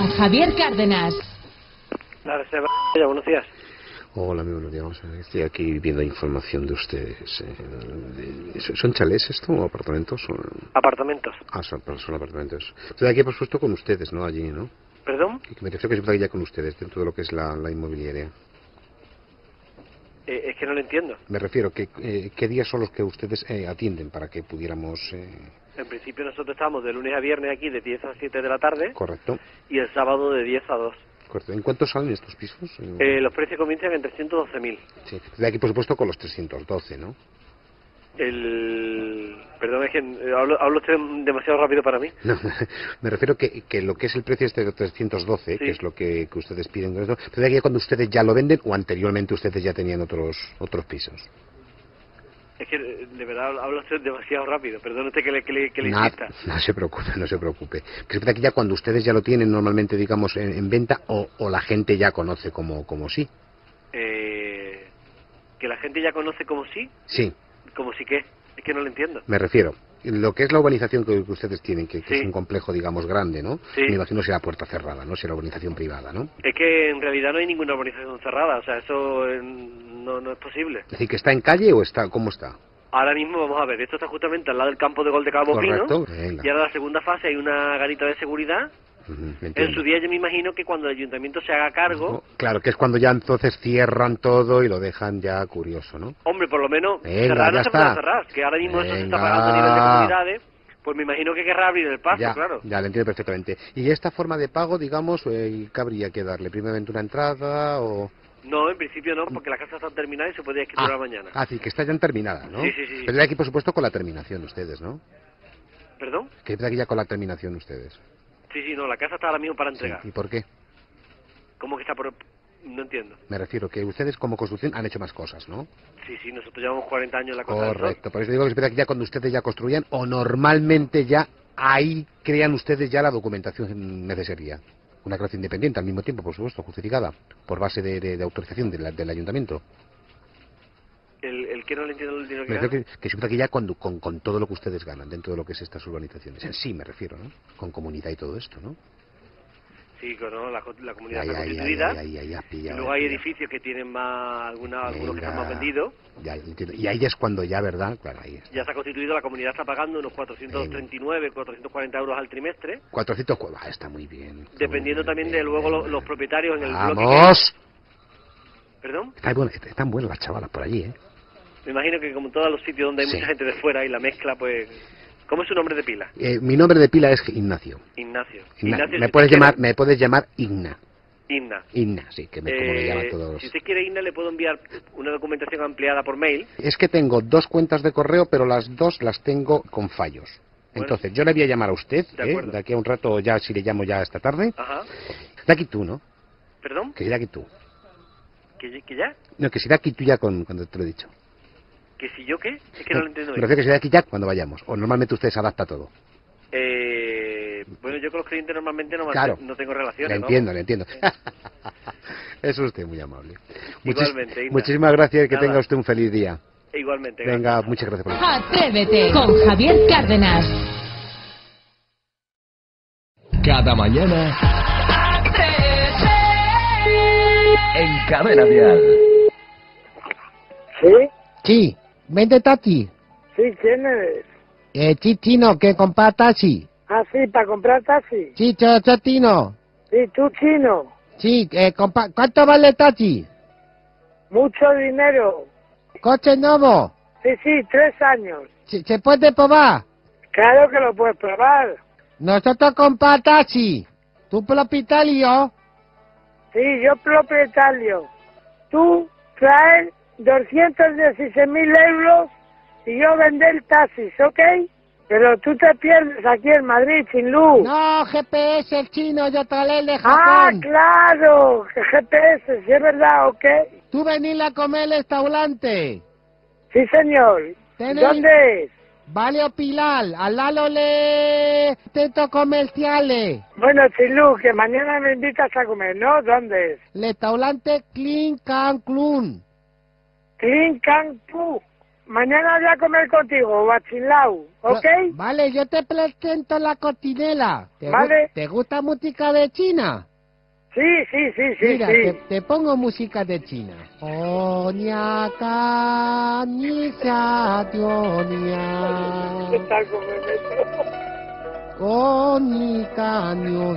con Javier Cárdenas. La reserva, buenos días. Hola, muy buenos días. Vamos a ver, estoy aquí viendo información de ustedes. ¿Son chalés esto o apartamentos? Apartamentos. Ah, son apartamentos. Estoy aquí, por supuesto, con ustedes, ¿no? Allí, ¿no? ¿Perdón? Y que me refiero que estoy aquí ya con ustedes, dentro de lo que es la inmobiliaria. Es que no lo entiendo. Me refiero, ¿qué días son los que ustedes atienden para que pudiéramos...? En principio nosotros estamos de lunes a viernes aquí de 10 a 7 de la tarde. Correcto. Y el sábado de 10 a 2. Correcto. ¿En cuánto salen estos pisos? Los precios comienzan en 312.000. Sí. De aquí, por supuesto, con los 312, ¿no? Perdón, es que hablo usted demasiado rápido para mí. No, me refiero que lo que es el precio este de 312, sí, que es lo que ustedes piden, pero de aquí cuando ustedes ya lo venden o anteriormente ustedes ya tenían otros pisos. Es que de verdad habla usted demasiado rápido, perdón usted que le insista. No se preocupe. Que es aquí ya cuando ustedes ya lo tienen normalmente, digamos, en venta o la gente ya conoce como sí. ¿Que la gente ya conoce como sí? Sí. ¿Como sí qué? Es que no lo entiendo. Me refiero, lo que es la urbanización que ustedes tienen, que sí, es un complejo, digamos, grande, ¿no? Sí. Me imagino será puerta cerrada, ¿no? Será urbanización privada, ¿no? Es que en realidad no hay ninguna urbanización cerrada, o sea, eso no es posible. Es decir, ¿que está en calle o está, cómo está? Ahora mismo vamos a ver, esto está justamente al lado del campo de gol de Cabo Correcto. Pino, Venga. y ahora la segunda fase hay una garita de seguridad. En su día yo me imagino que cuando el ayuntamiento se haga cargo... Claro, que es cuando ya entonces cierran todo y lo dejan ya curioso, ¿no? Hombre, por lo menos venga, cerrar no se puede está. cerrar, que ahora mismo venga. eso se está pagando a nivel de comunidades, pues me imagino que querrá abrir el paso, ya, claro. Ya, lo entiendo perfectamente. ¿Y esta forma de pago, digamos, qué habría que darle? ¿Primeramente una entrada o...? No, en principio no, porque la casa está terminada y se podría escriturar mañana. Ah, sí, que está ya terminada, ¿no? Sí. Pero de aquí, por supuesto, con la terminación ustedes, ¿no? ¿Perdón? Que de aquí ya con la terminación ustedes. Sí, no, la casa está ahora mismo para entregar. Sí. ¿Y por qué? ¿Cómo que está por...? No entiendo. Me refiero que ustedes como construcción han hecho más cosas, ¿no? Sí, nosotros llevamos 40 años en la Costa del Sol. Correcto, por eso digo que ya cuando ustedes ya construían o normalmente ya ahí crean ustedes ya la documentación necesaria. Una creación independiente al mismo tiempo, por supuesto, justificada, por base de autorización del ayuntamiento. ¿El que no le entiendo el dinero que gana? gana? Que se que ya con todo lo que ustedes ganan dentro de lo que es estas urbanizaciones. En sí me refiero, ¿no? Con comunidad y todo esto, ¿no? Sí, no, la comunidad está constituida. Y luego hay edificios que tienen algunos que están más vendidos. Ya, entiendo. Y ahí es cuando ya, ¿verdad? Claro, ahí está. Ya está constituido, la comunidad está pagando unos 439, 440 euros al trimestre. 400, está muy bien. Dependiendo también de luego los propietarios en el bloque. ¡Vamos! ¿Perdón? Están buenas las chavalas por allí, ¿eh? Me imagino que como en todos los sitios donde hay mucha gente de fuera y la mezcla, pues... ¿Cómo es su nombre de pila? Mi nombre de pila es Ignacio. Ignacio, me puedes llamar Igna. Igna, sí, que como le llaman todos. Si usted quiere, Igna, le puedo enviar una documentación ampliada por mail. Es que tengo 2 cuentas de correo, pero las 2 las tengo con fallos. Bueno, entonces, yo le voy a llamar a usted, de aquí a un rato, ya si le llamo ya esta tarde. Ajá. De aquí tú, ¿no? ¿Perdón? Que de aquí tú. ¿Que ya? No, que si de aquí tú ya cuando te lo he dicho. ¿Que si yo qué? Es que no lo entiendo bien. Me refiero que si de aquí ya cuando vayamos, o normalmente usted se adapta todo. Bueno, yo con los clientes normalmente no tengo relaciones. Le entiendo. Es usted muy amable. Igualmente, Igna. Muchísimas gracias y que tenga usted un feliz día. Igualmente. Venga, muchas gracias por eso. Atrévete con Javier Cárdenas. Cada mañana en Cadena Dial. ¿Sí? Sí, vende taxi. Sí, ¿quién eres? Chino, que compra taxi. Ah, sí, para comprar taxi. Sí, Chino. Sí, tú, Chino. Sí, ¿cuánto vale el taxi? Mucho dinero. ¿Coche nuevo? Sí, 3 años. ¿Se puede probar? Claro que lo puedes probar. Nosotros compramos taxi. ¿Tú propietario? Sí, yo propietario. Tú traes 216.000 euros y yo vender taxis, ¿ok? Pero tú te pierdes aquí en Madrid sin luz. No, GPS, el chino, yo trae de Japón. Ah, claro, que GPS, si es verdad, ¿ok? Tú venís a comer el restaurante. Sí, señor. ¿Dónde es? Vale Pilar, al lado de centros comerciales. Bueno, Chilu, que mañana me invitas a comer, ¿no? ¿Dónde es? Restaurante Clean Can Clun. Clean Can Clun. mañana voy a comer contigo, Guachilao, ¿ok? Vale, yo te presento la cotinela. Vale. ¿Te gusta música de China? Sí. Mira, te pongo música de China. Oñaca, ni sa, ¿Qué tionia. tal como me meto? Oñica, ni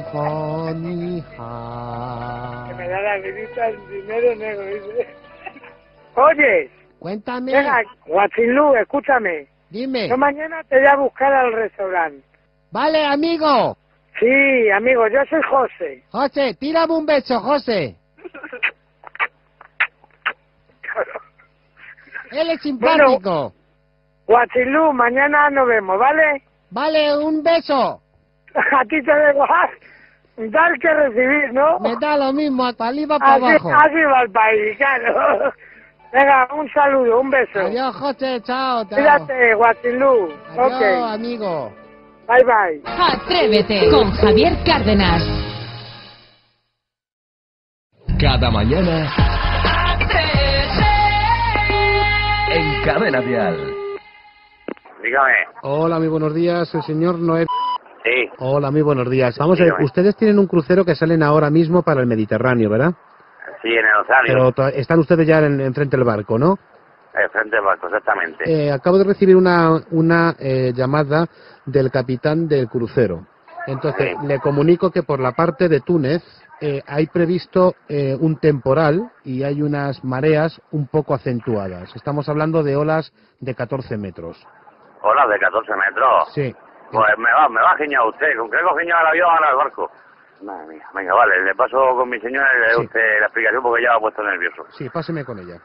Que me da la vidita el dinero negro, dice. Oye, Cuéntame, venga, Guachilú, escúchame. dime. Yo mañana te voy a buscar al restaurante. Vale, amigo. Sí, amigo, yo soy José. José, tírame un beso, José. Él es simpático. Guachilú, mañana nos vemos, ¿vale? Vale, un beso. A ti te da igual dar que recibir, ¿no? Me da lo mismo, para arriba para abajo. Así va el país, claro. Venga, un saludo, un beso. Adiós, José, chao, chao. Cuídate, Guachilú. Adiós, Ok, amigo. bye bye. Atrévete con Javier Cárdenas. Cada mañana en Cadena Dial. Dígame. Hola, muy buenos días, el señor Noé. Sí, Hola, muy buenos días. Vamos a ver, Dígame. ustedes tienen un crucero que salen ahora mismo para el Mediterráneo, ¿verdad? sí, en el Oceanio. Pero están ustedes ya enfrente del barco, ¿no? Frente al barco, exactamente. Acabo de recibir una llamada del capitán del crucero. Entonces, Sí. le comunico que por la parte de Túnez hay previsto un temporal y hay unas mareas un poco acentuadas. Estamos hablando de olas de 14 metros. Hola, de 14 metros. Sí. Pues me va a giñar usted. ¿Con qué cogiña el avión ahora al barco? Madre mía. Venga, vale, le paso con mi señora y le doy Sí. usted la explicación porque ya me ha puesto nervioso. Sí, páseme con ella.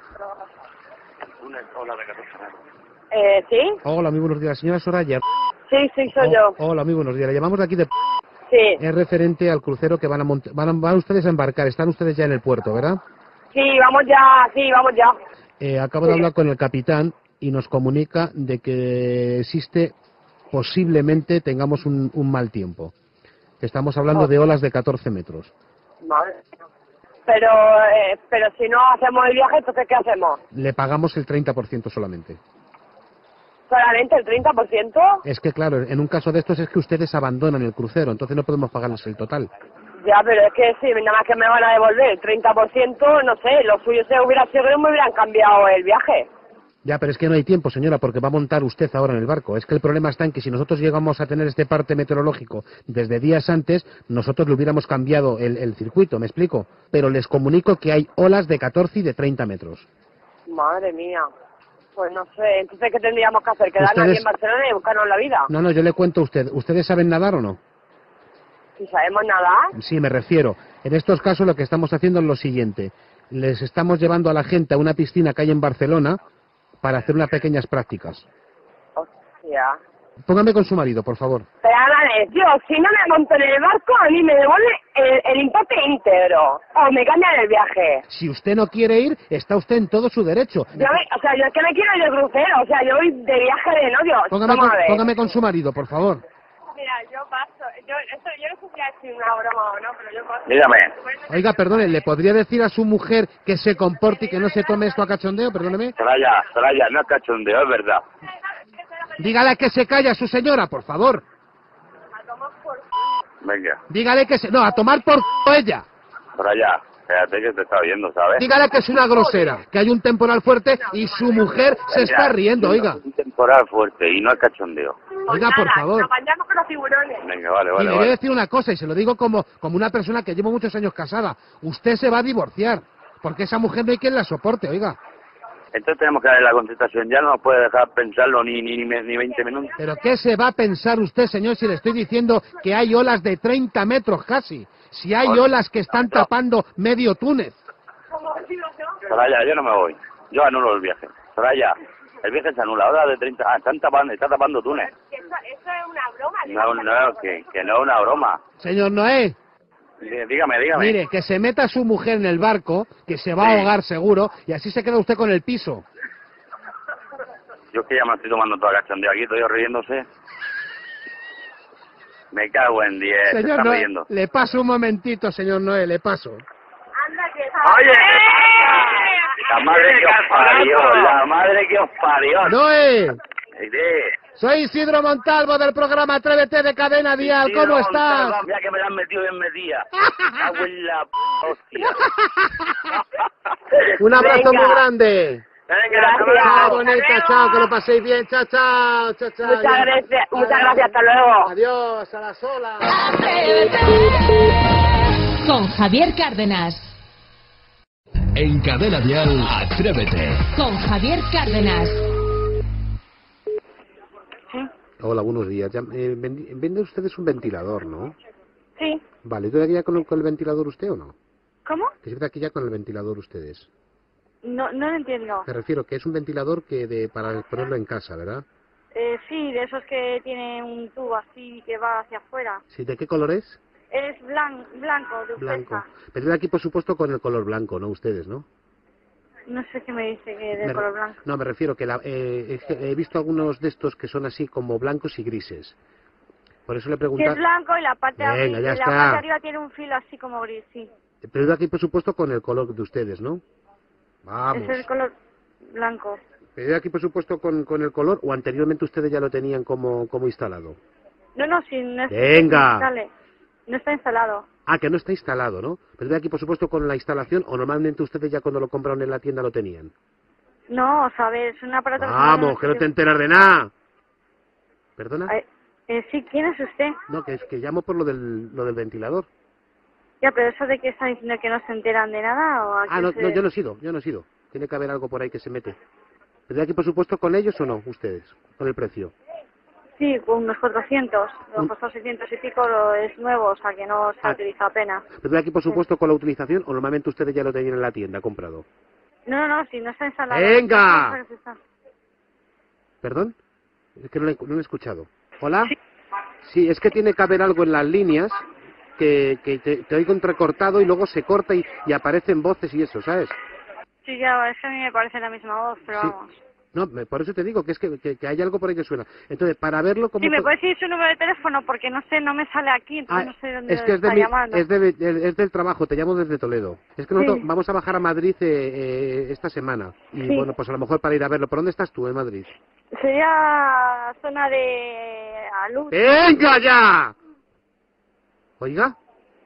Hola, de 14 metros. ¿Sí? Hola, muy buenos días. Señora Soraya. Sí, soy yo. Hola, muy buenos días. Le llamamos de aquí de... Sí. Es referente al crucero que van ustedes a embarcar. Están ustedes ya en el puerto, ¿verdad? Sí, vamos ya. Acabo de hablar con el capitán y nos comunica de que existe, posiblemente tengamos un mal tiempo. Estamos hablando de olas de 14 metros. Vale. Pero si no hacemos el viaje, entonces ¿qué hacemos? Le pagamos el 30% solamente. ¿Solamente el 30%? Es que, claro, en un caso de estos es que ustedes abandonan el crucero, entonces no podemos pagarles el total. Ya, pero es que si nada más que me van a devolver el 30%, no sé, lo suyo se hubiera sido que me hubieran cambiado el viaje. Ya, pero es que no hay tiempo, señora, porque va a montar usted ahora en el barco. Es que el problema está en que si nosotros llegamos a tener este parte meteorológico desde días antes, nosotros le hubiéramos cambiado el circuito, ¿me explico? Pero les comunico que hay olas de 14 y de 30 metros. Madre mía. Pues no sé, entonces ¿qué tendríamos que hacer? ¿Quedarnos Ustedes- aquí en Barcelona y buscarnos la vida? No, yo le cuento a usted. ¿Ustedes saben nadar o no? Si sabemos nadar, Sí, me refiero. En estos casos lo que estamos haciendo es lo siguiente. Les estamos llevando a la gente a una piscina que hay en Barcelona para hacer unas pequeñas prácticas. hostia. Póngame con su marido, por favor. Pero vale, yo, si no me monto en el barco, a mí me devuelve el importe íntegro. O me cambian el viaje. Si usted no quiere ir, está usted en todo su derecho. Yo es que me quiero ir de crucero, o sea, yo voy de viaje de novio. Vamos a ver. Póngame con su marido, por favor. Mira, yo paso. Yo no sé si es una broma o no, pero yo paso. Dígame. Oiga, perdone, ¿le podría decir a su mujer que se comporte y que no se tome esto a cachondeo? Perdóneme. Soraya, no es cachondeo, es verdad. Dígale que se calla a su señora, por favor. Venga, Dígale que se... No, a tomar por ella. Soraya, fíjate que te está viendo, ¿sabes? Dígale que es una grosera, que hay un temporal fuerte y su mujer se está riendo, oiga. Un temporal fuerte y no es cachondeo. Oiga, por favor. Nos bañamos con los tiburones. Venga, vale, Y vale, le voy a vale. decir una cosa, y se lo digo como una persona que llevo muchos años casada. Usted se va a divorciar, porque esa mujer no hay quien la soporte, oiga. Entonces tenemos que darle la contestación. Ya no nos puede dejar pensarlo ni 20 minutos. ¿Pero qué se va a pensar usted, señor, si le estoy diciendo que hay olas de 30 metros casi? Si hay olas que están tapando medio Túnez. Soraya, yo no me voy. Yo anulo el viaje. Soraya, el viaje se anula. Ahora de 30... Ah, está tapando Túnez. Eso es una broma. No, que no es una broma. Señor Noé, Dígame. mire, que se meta su mujer en el barco, que se va a ahogar seguro, y así se queda usted con el piso. Yo es que ya me estoy tomando toda cachondeo aquí, estoy riéndose. Me cago en 10, se Señor está Noé, riendo. le paso un momentito, señor Noé, le paso. Anda, que Oye, ¿qué La madre que os parió, la madre que os parió. Noé, Sí. soy Isidro Montalvo del programa Atrévete de Cadena Dial. Sí, ¿Cómo no, estás? Mira que me la han metido bien metida. Cago en la hostia. Un abrazo Venga. muy grande. Venga, Gracias. Chao, Hasta bonita, luego. chao, que lo paséis bien. Chao, chao, chao, chao. Muchas gracias, hasta luego. Adiós, a la sola. Con Javier Cárdenas. En Cadena Dial, Atrévete. Con Javier Cárdenas. Hola, buenos días. Venden ustedes un ventilador, ¿no? Sí. Vale, ¿tú de aquí ya con el ventilador usted o no? ¿Cómo? Que si de aquí ya con el ventilador ustedes. No lo entiendo. Me refiero que es un ventilador para ponerlo en casa, ¿verdad? Sí, de esos que tiene un tubo así que va hacia afuera. Sí, ¿de qué color es? Es blanco, de Blanco. Ufesa. Pero de aquí, por supuesto, con el color blanco, ¿no? Ustedes, ¿no? No sé qué me dice que de color blanco. No, me refiero que es que he visto algunos de estos que son así como blancos y grises. Por eso le Sí, preguntaba... es blanco y la parte, Venga, ya la está. parte de arriba tiene un filo así como gris, sí. Pero de aquí, por supuesto, con el color de ustedes, ¿no? Vamos. Es el color blanco. Pero de aquí, por supuesto, con el color, o anteriormente ustedes ya lo tenían como instalado. No, sí, no, Venga. No está instalado. Ah, que no está instalado, ¿no? Pero de aquí, por supuesto, con la instalación, o normalmente ustedes ya cuando lo compraron en la tienda lo tenían. No, o sea, a ver, es un aparato... Vamos, que no te enteras de nada. ¿Perdona? Sí, ¿quién es usted? No, que es que llamo por lo del ventilador. Ya, pero eso de que está diciendo que no se enteran de nada o a Ah, qué no, se- no, yo no he sido. Tiene que haber algo por ahí que se mete. ¿Pero de aquí, por supuesto, con ellos o no, ustedes? Con el precio. Sí, con unos 400. Lo Un- costó 600 y pico, es nuevo, o sea que no se utiliza apenas. ¿Pero de aquí, por supuesto, con la utilización o normalmente ustedes ya lo tenían en la tienda comprado? No, si no está instalado. ¡Venga! No sé qué está. ¿Perdón? Es que no lo he escuchado. ¿Hola? Sí, es que tiene que haber algo en las líneas que te oigo entrecortado y luego se corta y aparecen voces y eso, ¿sabes? Sí, ya, es que a mí me parece la misma voz, pero Sí. vamos. No, por eso te digo que es que hay algo por ahí que suena. Entonces, para verlo como... Sí, ¿me puedes decir su número de teléfono? Porque no sé, no me sale aquí, entonces no sé dónde es que está llamando. es del trabajo, te llamo desde Toledo. Es que nosotros Sí. vamos a bajar a Madrid esta semana. Y Sí. bueno, pues a lo mejor para ir a verlo. ¿Por dónde estás tú en Madrid? Sería zona de Alud. ¡Venga ya! ¿Oiga?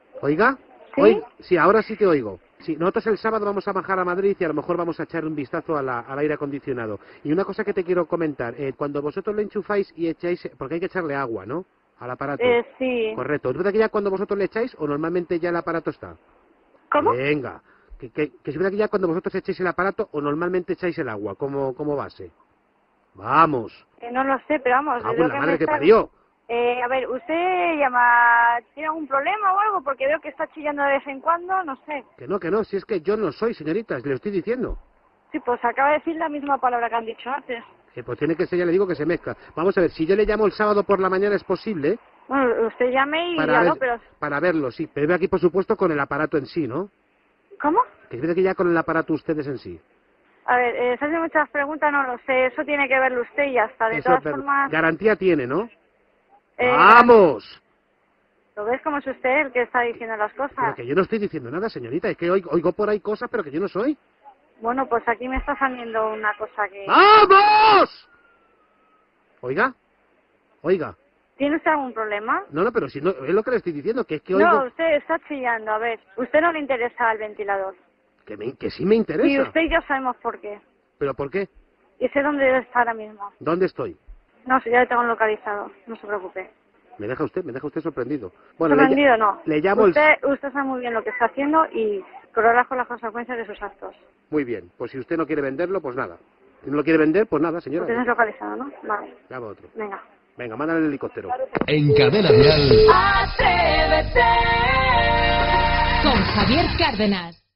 ¿Sí? Sí, ahora sí te oigo. Sí, nosotros el sábado vamos a bajar a Madrid y a lo mejor vamos a echar un vistazo al aire acondicionado. Y una cosa que te quiero comentar, cuando vosotros lo enchufáis y echáis, porque hay que echarle agua, ¿no? Al aparato. Sí. Correcto. ¿Es verdad que ya cuando vosotros le echáis o normalmente ya el aparato está? ¿Cómo? Venga. Que es verdad que ya cuando vosotros echáis el aparato o normalmente echáis el agua como base. Vamos. No lo sé, pero vamos. Ah, de pues lo la que madre me que está- parió. A ver, ¿usted llama, tiene algún problema o algo? Porque veo que está chillando de vez en cuando, no sé. Que no, si es que yo no soy, señoritas, le estoy diciendo. Sí, pues acaba de decir la misma palabra que han dicho antes. Pues tiene que ser, ya le digo que se mezcla. Vamos a ver, si yo le llamo el sábado por la mañana es posible Bueno, usted llame y para, dígalo, pero... para verlo, sí. Pero aquí, por supuesto, con el aparato en sí, ¿no? ¿Cómo? Que es verdad que ya con el aparato ustedes en sí. A ver, se hacen muchas preguntas, no lo sé. Eso tiene que verlo usted y ya está. De Eso, todas pero formas... garantía tiene, ¿no? eh, ¡Vamos! ¿Lo ves como es usted el que está diciendo las Pero cosas? que yo no estoy diciendo nada, señorita. Es que oigo por ahí cosas, pero que yo no soy. Bueno, pues aquí me está saliendo una cosa que... ¡Vamos! Oiga. ¿Tiene usted algún problema? No, pero si no, es lo que le estoy diciendo, que es que oigo... No, usted está chillando. A ver, ¿usted no le interesa el ventilador? Que sí me interesa. Y usted y yo sabemos por qué. ¿Pero por qué? Y sé dónde está ahora mismo. ¿Dónde estoy? No sé, ya lo tengo localizado. No se preocupe. Me deja usted sorprendido. Bueno, Sorprendido no. le llamo usted sabe muy bien lo que está haciendo y correrá con las consecuencias de sus actos. Muy bien, pues si usted no quiere venderlo, pues nada. Si no lo quiere vender, pues nada, Lo señora. tienes localizado, ¿no? Vale. Llama a otro. Venga. Venga, mándale el helicóptero. En Cadena Dial. Atrévete. Con Javier Cárdenas.